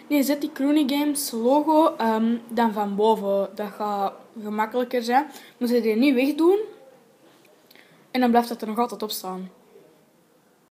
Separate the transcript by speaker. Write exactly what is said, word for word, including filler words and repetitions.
Speaker 1: Nee, zet die Clooney Games logo um, dan van boven. Dat gaat gemakkelijker zijn. Moet je die niet wegdoen. En dan blijft dat er nog altijd op staan.